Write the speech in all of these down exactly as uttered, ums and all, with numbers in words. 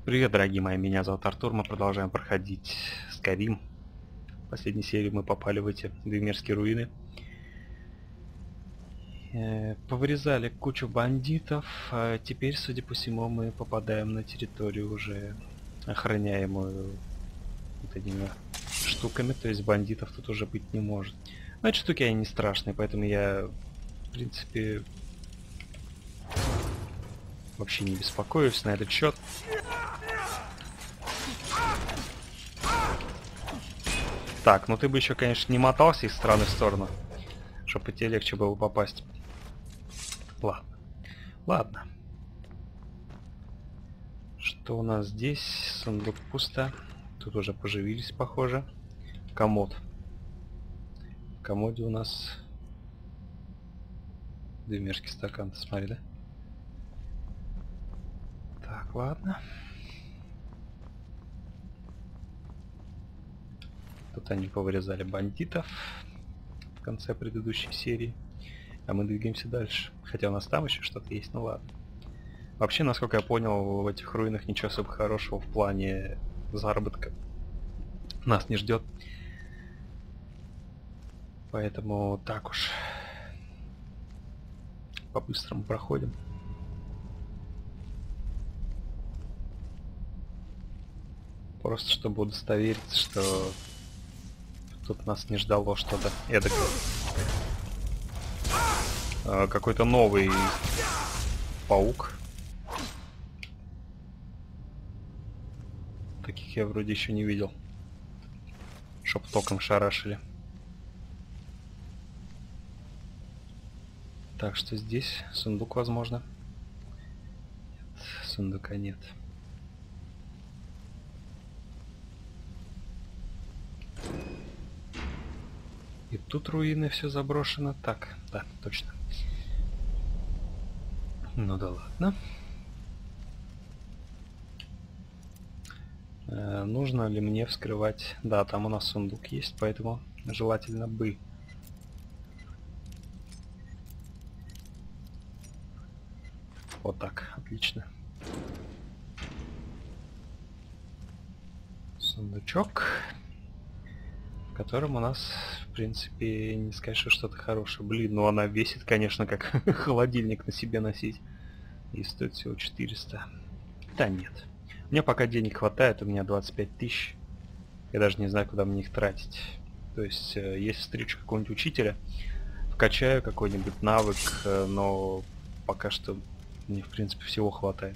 Привет, дорогие мои, меня зовут Артур, мы продолжаем проходить Skyrim. В последней серии мы попали в эти Двемерские руины. Э, Повырезали кучу бандитов, а теперь, судя по всему, мы попадаем на территорию уже охраняемую вот этими штуками, то есть бандитов тут уже быть не может. Но эти штуки, они не страшные, поэтому я, в принципе, вообще не беспокоюсь на этот счет. Так, ну ты бы еще, конечно, не мотался из стороны в сторону, чтобы тебе легче было попасть. Ладно. Ладно. Что у нас здесь? Сундук пусто. Тут уже поживились, похоже. Комод. В комоде у нас двумерский стакан, ты смотри, да? Так, ладно. Тут они повырезали бандитов в конце предыдущей серии. А мы двигаемся дальше. Хотя у нас там еще что-то есть, ну ладно. Вообще, насколько я понял, в этих руинах ничего особо хорошего в плане заработка нас не ждет. Поэтому так уж. По-быстрому проходим. Просто чтобы удостовериться, что тут нас не ждало что-то эдакое. А, какой-то новый паук. Таких я вроде еще не видел. Чтоб током шарашили. Так что здесь сундук, возможно. Нет, сундука нет. И тут руины, все заброшено. Так, да, точно. Ну да ладно. Э, нужно ли мне вскрывать? Да, там у нас сундук есть, поэтому желательно бы. Вот так, отлично. Сундучок, в котором у нас, в принципе, не сказать, что что-то хорошее. Блин, ну она весит, конечно, как холодильник на себе носить. И стоит всего четыреста. Да нет. Мне пока денег хватает, у меня двадцать пять тысяч. Я даже не знаю, куда мне их тратить. То есть, если встречу какого-нибудь учителя, вкачаю какой-нибудь навык, но пока что мне, в принципе, всего хватает.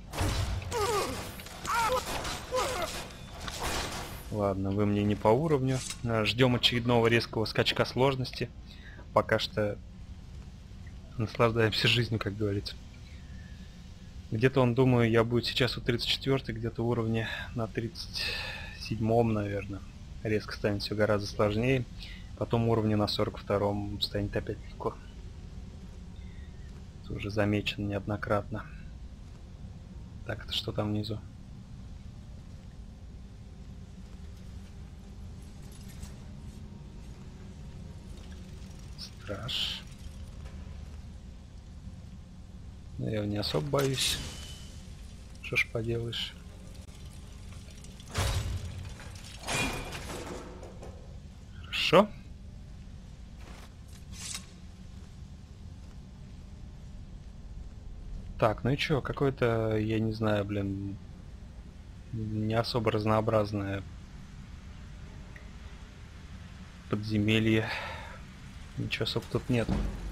Ладно, вы мне не по уровню. Ждем очередного резкого скачка сложности. Пока что наслаждаемся жизнью, как говорится. Где-то он, думаю, я буду сейчас у тридцать четвёртой, где-то уровне на тридцать седьмом, наверное. Резко станет все гораздо сложнее. Потом уровне на сорок втором станет опять легко. Это уже замечено неоднократно. Так, это что там внизу? Страж. Я его не особо боюсь. Что ж поделаешь. Хорошо. Так, ну и чё, какое-то, я не знаю, блин, не особо разнообразное подземелье. Ничего особо тут нет.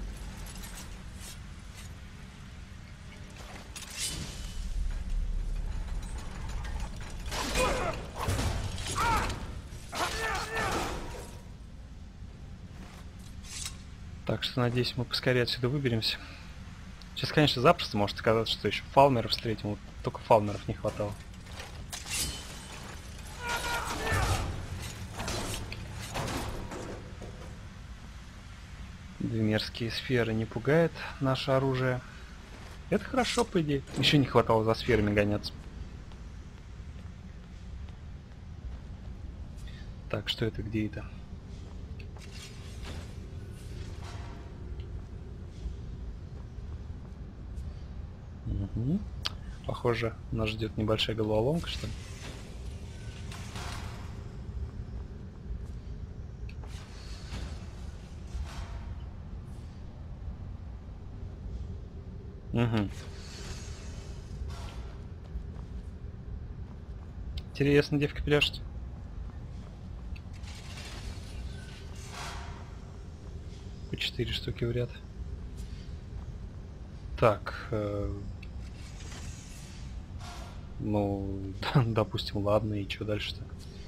Так что, надеюсь, мы поскорее отсюда выберемся. Сейчас, конечно, запросто может оказаться, что еще фалмеров встретим. Вот только фалмеров не хватало. Двумерские сферы не пугает наше оружие. Это хорошо, по идее. Еще не хватало за сферами гоняться. Так, что это, где это? Угу. Похоже, нас ждет небольшая головоломка, что ли. Угу. Интересно, девка пляшет. По четыре штуки в ряд. Так. Э, ну, допустим, ладно, и что дальше-то?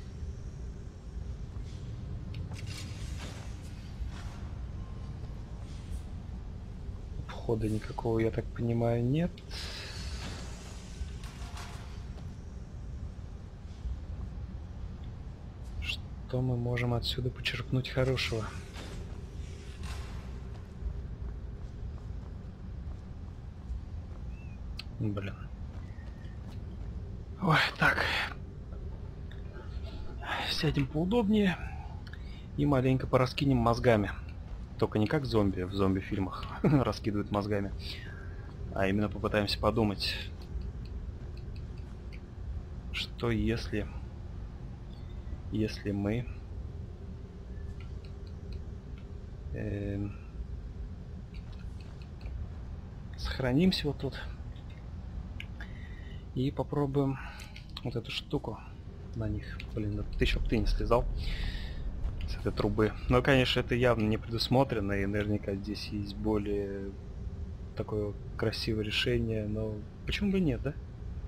Входа никакого, я так понимаю, нет. Что мы можем отсюда почерпнуть хорошего? Блин. Ой, так. Сядем поудобнее и маленько пораскинем мозгами. Только не как зомби в зомби-фильмах раскидывают мозгами, а именно попытаемся подумать, что если, если мы э, сохранимся вот тут и попробуем вот эту штуку на них. Блин, ты еще б ты не слезал с этой трубы. Но, конечно, это явно не предусмотрено, и наверняка здесь есть более такое красивое решение, но почему бы нет, да?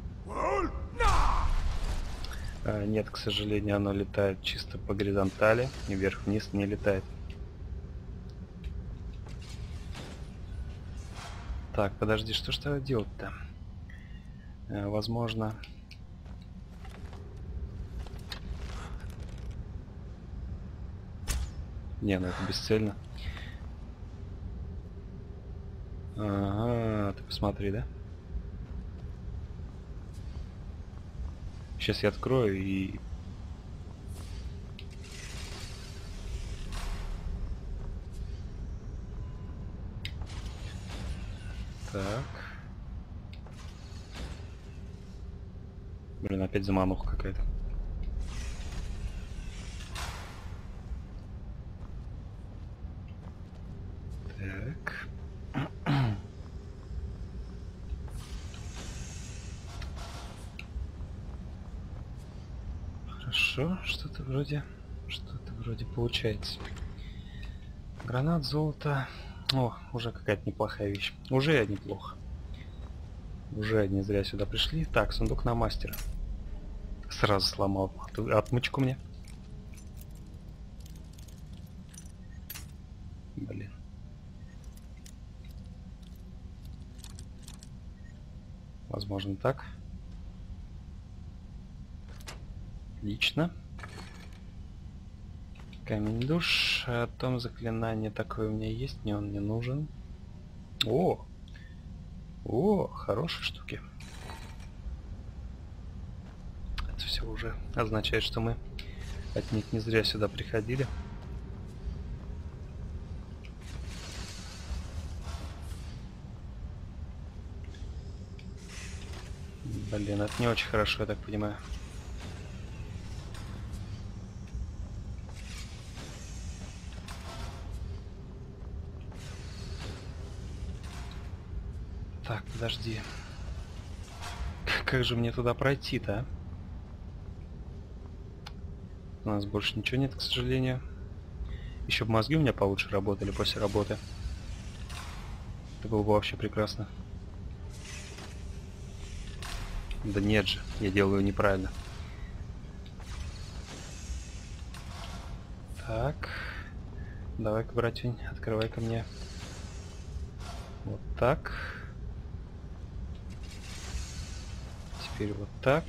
А, нет, к сожалению, оно летает чисто по горизонтали, и вверх-вниз не летает. Так, подожди, что ж тогда делать-то? А, возможно... Не, ну это бесцельно. Ага, ты посмотри, да? Сейчас я открою и... Так. Блин, опять замануха какая-то. Так. Хорошо, что-то вроде... Что-то вроде получается. Гранат, золото... О, уже какая-то неплохая вещь. Уже неплохо. Уже не зря сюда пришли. Так, сундук на мастера. Сразу сломал отмычку мне. Блин. Возможно, так. Отлично. Камень душ. О том заклинание такое у меня есть, мне он не нужен. О! О, хорошие штуки. Это все уже означает, что мы от них не зря сюда приходили. Блин, это не очень хорошо, я так понимаю. Так, подожди. Как же мне туда пройти-то, а? У нас больше ничего нет, к сожалению. Еще бы мозги у меня получше работали после работы. Это было бы вообще прекрасно. Да нет же, я делаю неправильно. Так. Давай-ка, братень, открывай ко мне. Вот так. Теперь вот так.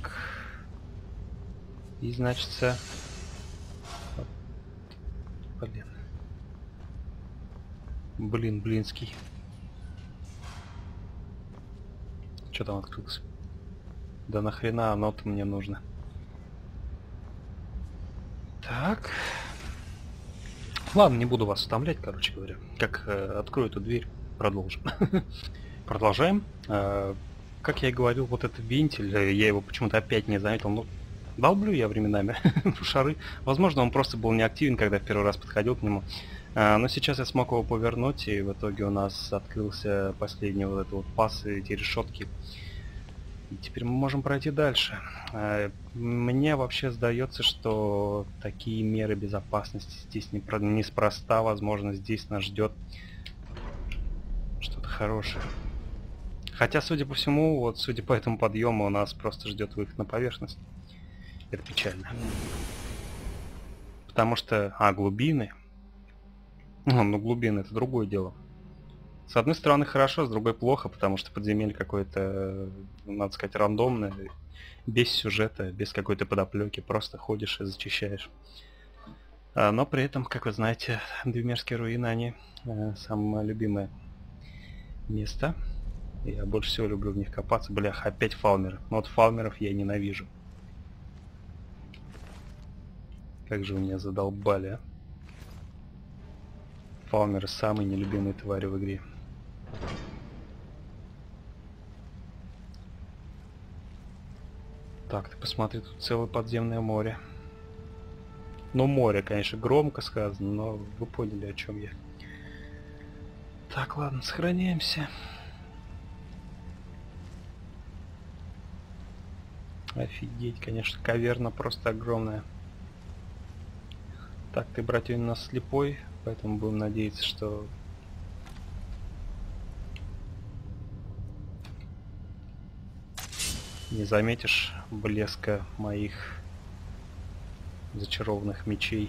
И, значится... Вот. Блин. Блин, блинский. Что там открылось? Да нахрена оно-то мне нужно? Так. Ладно, не буду вас утомлять, короче говоря. Как э, открою эту дверь, продолжим. Продолжаем. Э, как я и говорил, вот этот вентиль, я его почему-то опять не заметил, ну, долблю я временами шары. Возможно, он просто был неактивен, когда в первый раз подходил к нему. А, но сейчас я смог его повернуть, и в итоге у нас открылся последний вот этот вот паз и эти решетки. И теперь мы можем пройти дальше. А, мне вообще сдается, что такие меры безопасности здесь не про... неспроста. Возможно, здесь нас ждет что-то хорошее. Хотя, судя по всему, вот судя по этому подъему, у нас просто ждет выход на поверхность. Это печально. Потому что... А, глубины. Ну, ну, глубины это другое дело. С одной стороны хорошо, с другой плохо, потому что подземелье какое-то, надо сказать, рандомное. Без сюжета, без какой-то подоплеки. Просто ходишь и зачищаешь. А, но при этом, как вы знаете, Двумерские руины, они э, самое мое любимое место. Я больше всего люблю в них копаться. Блях, опять фалмеры. Но вот фалмеров я ненавижу. Как же вы меня задолбали, а? Фалмеры самые нелюбимые твари в игре. Так, ты посмотри, тут целое подземное море. Ну, море, конечно, громко сказано, но вы поняли, о чем я. Так, ладно, сохраняемся. Офигеть, конечно, каверна просто огромная. Так, ты, братья, у нас слепой, поэтому будем надеяться, что... не заметишь блеска моих зачарованных мечей.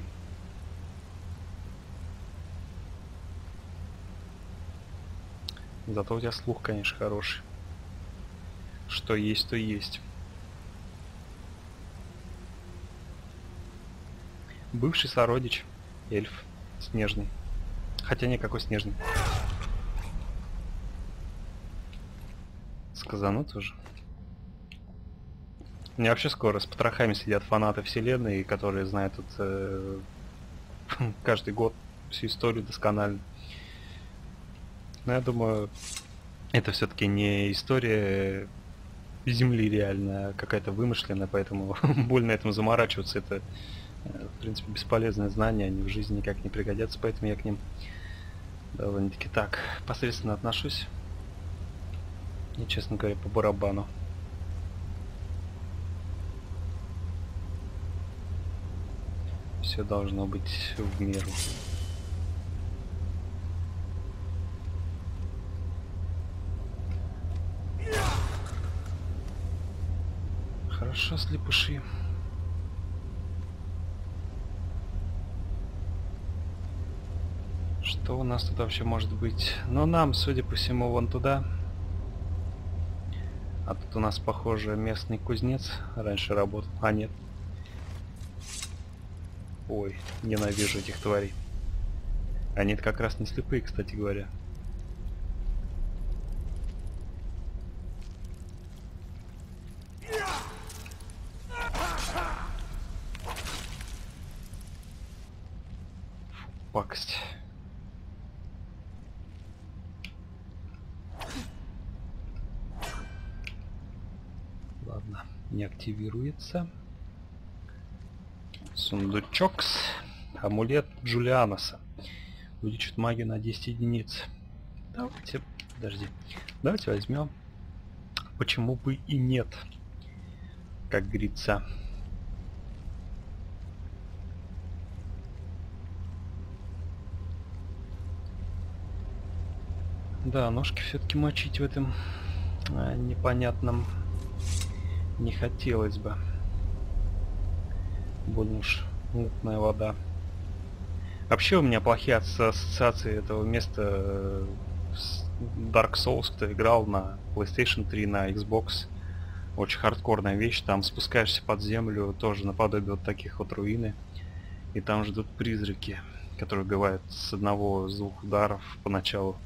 Зато у тебя слух, конечно, хороший. Что есть, то есть. Бывший сородич, эльф снежный. Хотя никакой снежный. Сказанут уже. У меня вообще скоро с потрохами сидят фанаты вселенной, которые знают тут э, каждый год всю историю досконально. Но я думаю, это все-таки не история Земли реальная, а какая-то вымышленная, поэтому больно этому заморачиваться. Это, в принципе, бесполезное знание, они в жизни никак не пригодятся, поэтому я к ним довольно-таки так посредственно отношусь. И, честно говоря, по барабану. Все должно быть в меру. Хорошо, слепыши. Что у нас тут вообще может быть? Но нам, судя по всему, вон туда. А тут у нас, похоже, местный кузнец раньше работал. А, нет. Ой, ненавижу этих тварей. Они-то как раз не слепые, кстати говоря. Фу, пакость. Ладно, не активируется. Сундучок. Амулет Джулианоса. Увеличит магию на десять единиц. Давайте, подожди. Давайте возьмем. Почему бы и нет? Как говорится. Да, ножки все-таки мочить в этом а, непонятном не хотелось бы. Больно уж мутная вода. Вообще у меня плохие ассоциации этого места с Dark Souls, кто играл на PlayStation три, на Xbox. Очень хардкорная вещь. Там спускаешься под землю, тоже наподобие вот таких вот руины. И там ждут призраки, которые убивают с одного, с двух ударов поначалу.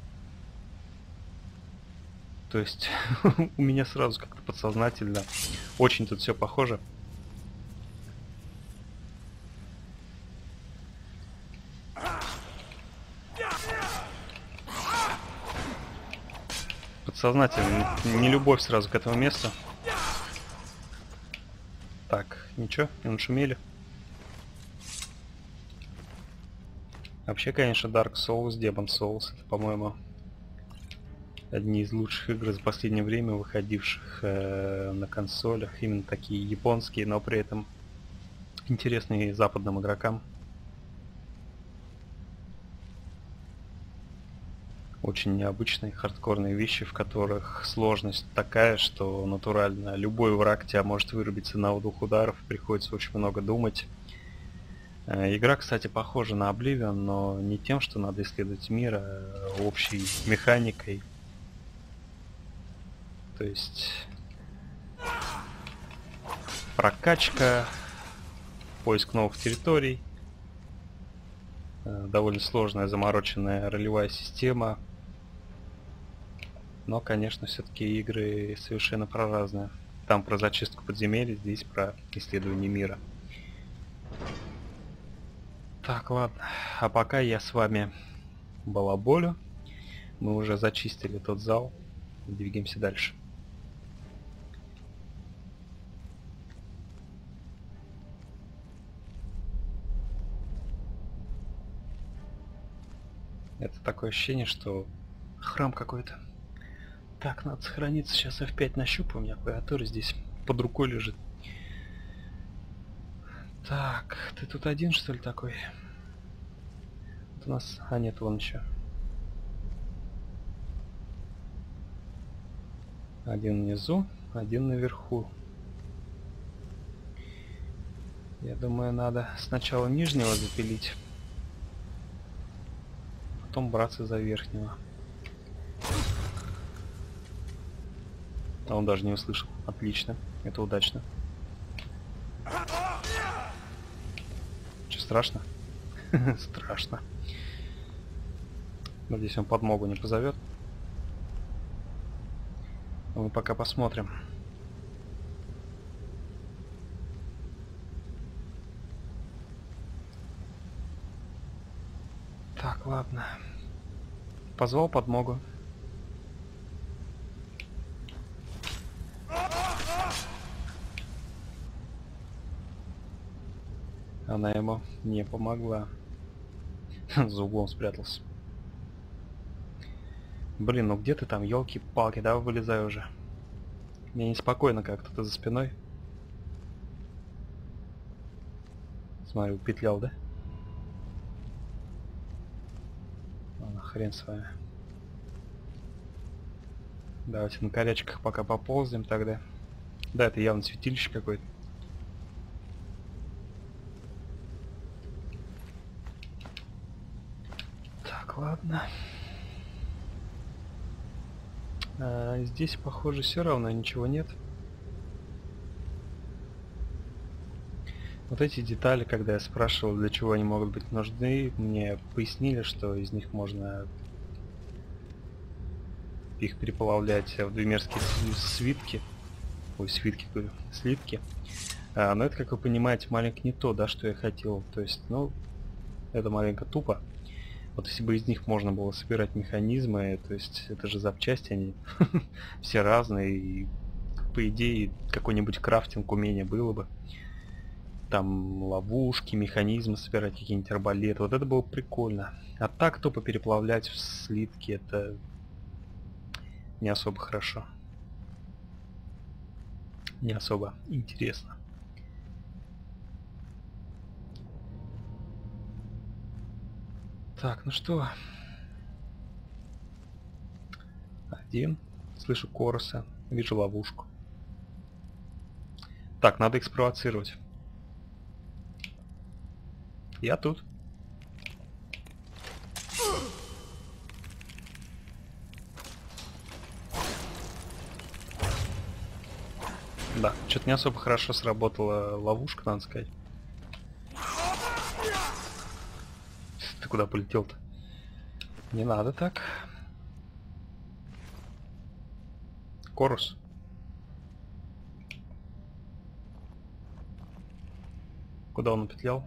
То есть у меня сразу как-то подсознательно очень тут все похоже. Сознательно, не любовь сразу к этому месту. Так, ничего, не нашумели. Вообще, конечно, Dark Souls, Demon Souls, это, по-моему, одни из лучших игр за последнее время, выходивших э, на консолях. Именно такие японские, но при этом интересные западным игрокам. Очень необычные хардкорные вещи, в которых сложность такая, что натурально любой враг тебя может вырубиться на двух ударов, приходится очень много думать. Игра, кстати, похожа на Oblivion, но не тем, что надо исследовать мир, а общей механикой. То есть прокачка, поиск новых территорий, довольно сложная замороченная ролевая система. Но, конечно, все-таки игры совершенно проразные. Там про зачистку подземелья, здесь про исследование мира. Так, ладно. А пока я с вами балаболю. Мы уже зачистили тот зал. Двигаемся дальше. Это такое ощущение, что храм какой-то. Так, надо сохраниться. Сейчас эф пять нащупаю. У меня клавиатура здесь под рукой лежит. Так, ты тут один, что ли, такой? Вот у нас... А, нет, вон еще. Один внизу, один наверху. Я думаю, надо сначала нижнего запилить, потом браться за верхнего. А он даже не услышал. Отлично. Это удачно. Че, страшно? Страшно. Надеюсь, он подмогу не позовет. Мы пока посмотрим. Так, ладно. Позвал подмогу. Она ему не помогла. За углом спрятался. Блин, ну где ты там, елки-палки, давай вылезай уже. Мне неспокойно как-то, ты за спиной. Смотри, упетлял, да? Ладно, хрен с вами. Давайте на корячках пока поползем тогда. Да, это явно святилище какое-то. Так, ладно. А, здесь, похоже, все равно ничего нет. Вот эти детали, когда я спрашивал, для чего они могут быть нужны, мне пояснили, что из них можно их переплавлять в двумерские свитки. Ой, свитки, говорю, слитки. А, но это, как вы понимаете, маленько не то, да, что я хотел. То есть, ну, это маленько тупо. Вот если бы из них можно было собирать механизмы, то есть это же запчасти, они все разные, и по идее какой-нибудь крафтинг умения было бы. Там ловушки, механизмы собирать, какие-нибудь арбалеты, вот это было прикольно. А так тупо переплавлять в слитки, это не особо хорошо. Не особо интересно. Так, ну что? Один. Слышу Короса. Вижу ловушку. Так, надо их спровоцировать. Я тут. Да, что-то не особо хорошо сработала ловушка, надо сказать. Ты куда полетел-то? Не надо так. Корус. Куда он напетлял?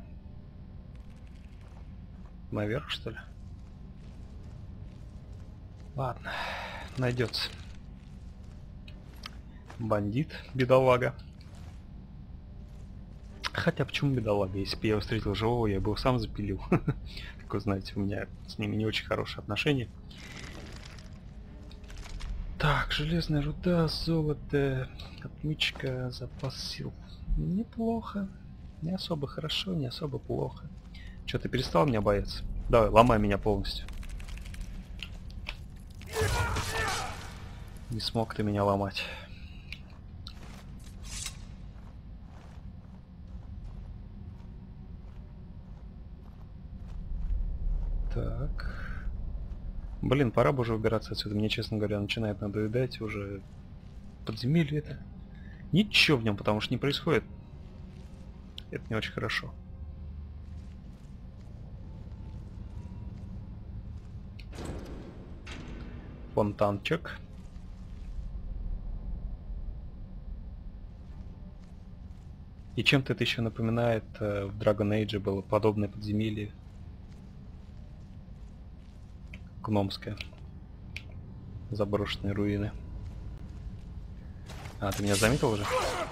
Наверх, что ли? Ладно, найдется. Бандит, бедолага. Хотя почему бедолага? Если бы я его встретил живого, я бы его сам запилил. Как вы знаете, у меня с ними не очень хорошие отношения. Так, железная руда, золото, отмычка, запас сил. Неплохо. Не особо хорошо, не особо плохо. Че, ты перестал меня бояться? Давай, ломай меня полностью. Не смог ты меня ломать. Так. Блин, пора бы уже убираться отсюда. Мне, честно говоря, начинает надоедать уже подземелье это. Ничего в нем, потому что не происходит. Это не очень хорошо. Фонтанчик. И чем-то это еще напоминает, э, в Dragon Age было подобное подземелье. Гномское. Заброшенные руины. А, ты меня заметил уже?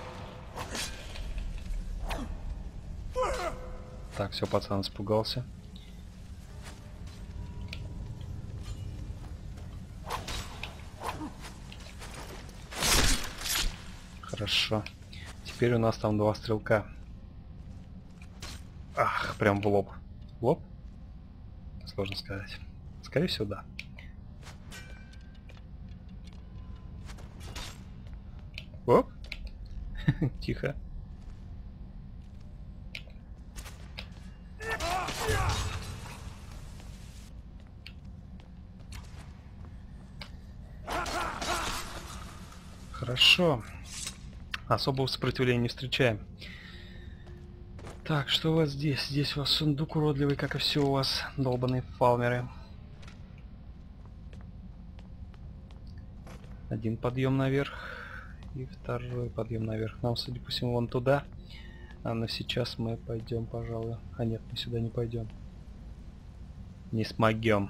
Так, все, пацан испугался. Хорошо. Теперь у нас там два стрелка. Ах, прям в лоб. В лоб? Сложно сказать. Скорее всего, да. Оп. Тихо. Хорошо. Особого сопротивления не встречаем. Так, что у вас здесь? Здесь у вас сундук уродливый, как и все у вас, долбаные фалмеры. Один подъем наверх и второй подъем наверх. Нам, судя по всему, вон туда. А но сейчас мы пойдем, пожалуй. А нет, мы сюда не пойдем. Не смогем.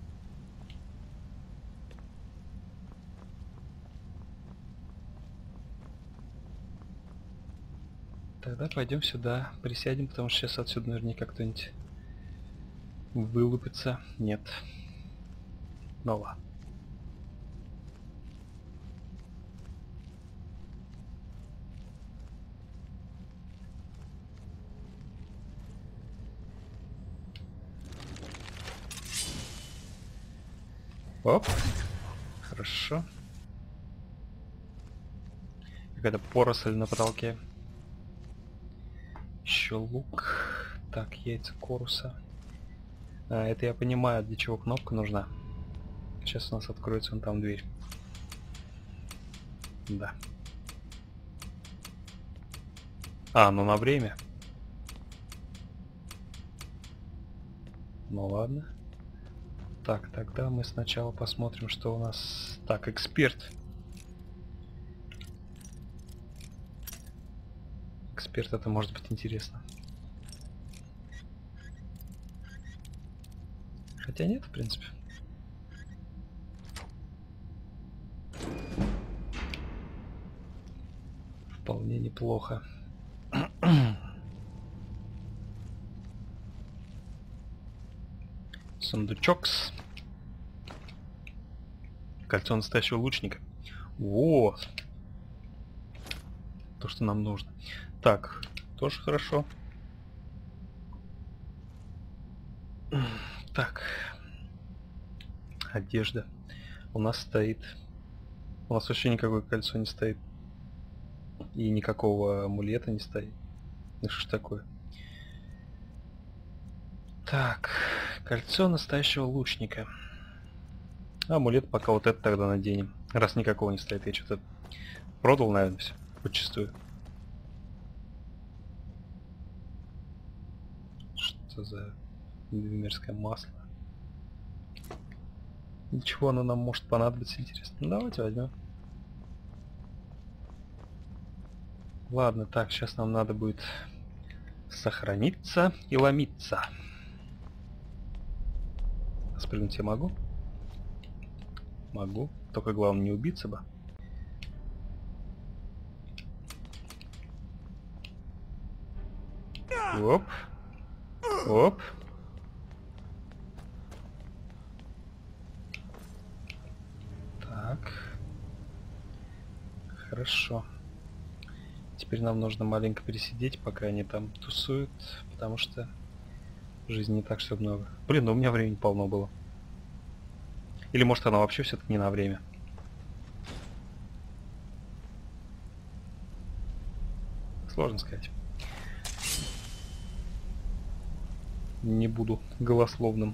Тогда пойдем сюда, присядем, потому что сейчас отсюда наверняка кто-нибудь вылупится. Нет. Ну ладно. Оп. Хорошо. Какая-то поросль на потолке. Еще лук. Так, яйца коруса. А, это я понимаю, для чего кнопка нужна. Сейчас у нас откроется вон там дверь. Да. А, ну на время. Ну ладно. Так, тогда мы сначала посмотрим, что у нас... Так, эксперт. Эксперт, это может быть интересно. Хотя нет, в принципе. Вполне неплохо. Сундучокс. Кольцо настоящего лучника. Вот. То, что нам нужно. Так, тоже хорошо. Так. Одежда. У нас стоит. У нас вообще никакое кольцо не стоит. И никакого амулета не стоит. Ну что ж такое? Так. Кольцо настоящего лучника. Амулет пока вот это тогда наденем. Раз никакого не стоит. Я что-то продал, наверное, все. Подчистую. Что за мерзкое масло? Ничего оно нам может понадобиться, интересно. Ну, давайте возьмем. Ладно, так, сейчас нам надо будет сохраниться и ломиться. Спрыгнуть я могу? Могу. Только главное не убиться бы. Оп. Оп. Так. Хорошо. Теперь нам нужно маленько пересидеть, пока они там тусуют, потому что жизни не так все много. Блин, ну у меня времени полно было. Или может она вообще все-таки не на время. Сложно сказать. Не буду голословным.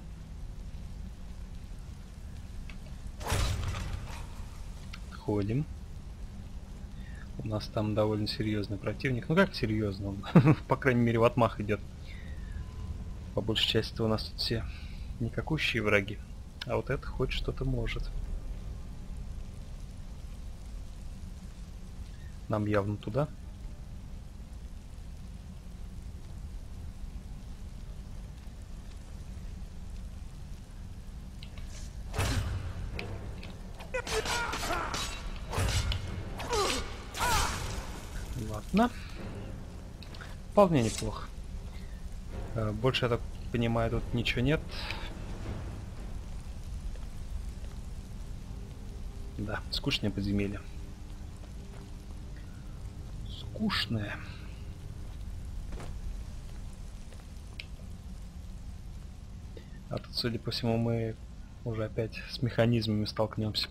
Ходим. У нас там довольно серьезный противник. Ну как серьезно? Он, по крайней мере, в отмах идет. По большей части у нас тут все никакущие враги. А вот это хоть что-то может. Нам явно туда. Ладно. Вполне неплохо. Больше, я так понимаю, тут ничего нет. Да, скучное подземелье. Скучное. А тут, судя по всему, мы уже опять с механизмами столкнемся.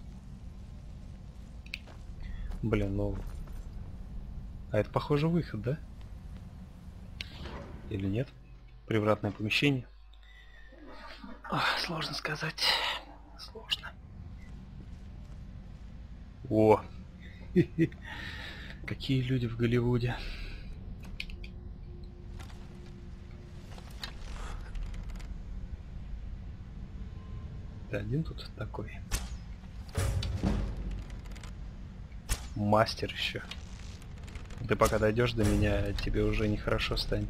Блин, ну... А это, похоже, выход, да? Или нет? Привратное помещение. Ох, сложно сказать. Сложно. О! Какие люди в Голливуде. Ты один тут такой? Мастер еще. Ты пока дойдешь до меня, тебе уже нехорошо станет.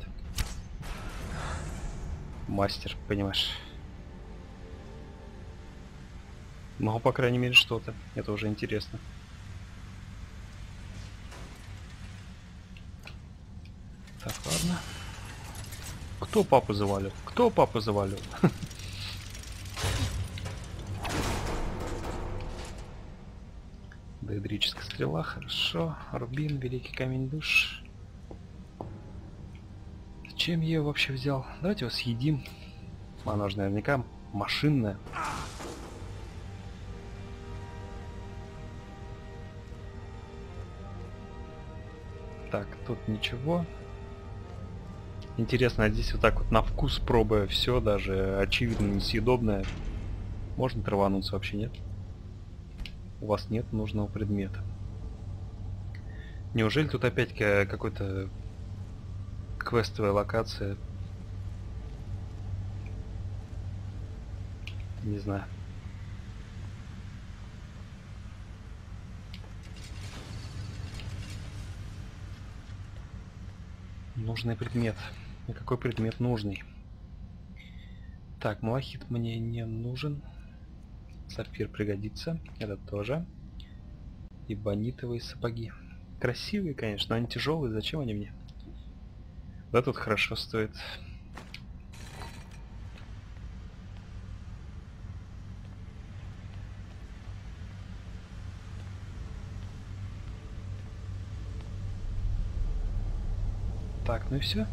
Мастер, понимаешь. Ну, по крайней мере, что-то. Это уже интересно. Так, ладно. Кто папу завалил? Кто папу завалил? Доэдрическая стрела, хорошо. Рубин, великий камень душ. Зачем я ее вообще взял? Давайте его съедим. Она же наверняка машинная. Так, тут ничего. Интересно, а здесь вот так вот на вкус пробуя все, даже очевидно несъедобное, можно травануться, вообще нет? У вас нет нужного предмета. Неужели тут опять какой-то квестовая локация? Не знаю. Нужный предмет. И какой предмет нужный? Так, малахит мне не нужен. Сапфир пригодится. Это тоже. И бонитовые сапоги. Красивые, конечно, но они тяжелые. Зачем они мне? Да, тут хорошо стоит. Так, ну и все.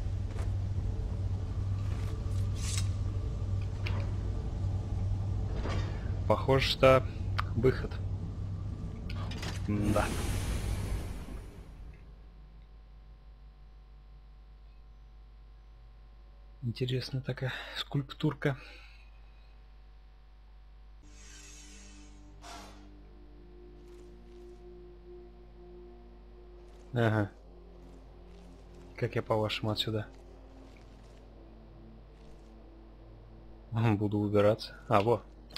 Похоже, что выход. Да. Интересная такая скульптурка. Ага. Как я, по-вашему, отсюда? Буду убираться. А, во.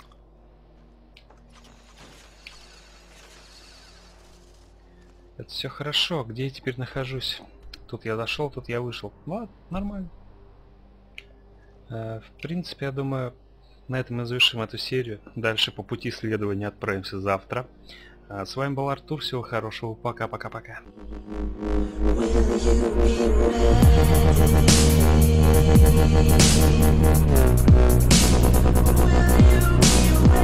Это все хорошо. Где я теперь нахожусь? Тут я зашел, тут я вышел. Ладно, нормально. Э, в принципе, я думаю, на этом мы завершим эту серию. Дальше по пути исследования отправимся завтра. А с вами был Артур, всего хорошего, пока-пока-пока. Will you